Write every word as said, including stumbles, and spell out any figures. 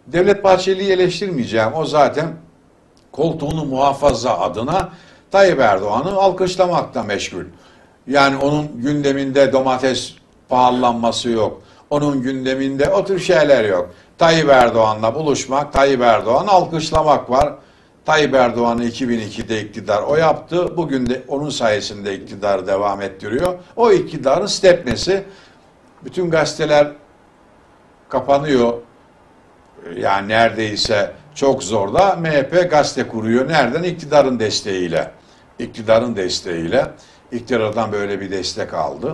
Devlet Bahçeli'yi eleştirmeyeceğim. O zaten koltuğunu muhafaza adına Tayyip Erdoğan'ı alkışlamakla meşgul. Yani onun gündeminde domates pahalanması yok. Onun gündeminde o tür şeyler yok. Tayyip Erdoğan'la buluşmak, Tayyip Erdoğan'ı alkışlamak var. Tayyip Erdoğan'ı iki bin ikide iktidar o yaptı. Bugün de onun sayesinde iktidarı devam ettiriyor. O iktidarın stepnesi. Bütün gazeteler kapanıyor. Yani neredeyse çok zor da M H P gazete kuruyor. Nereden? İktidarın desteğiyle. İktidarın desteğiyle. İktidardan böyle bir destek aldı.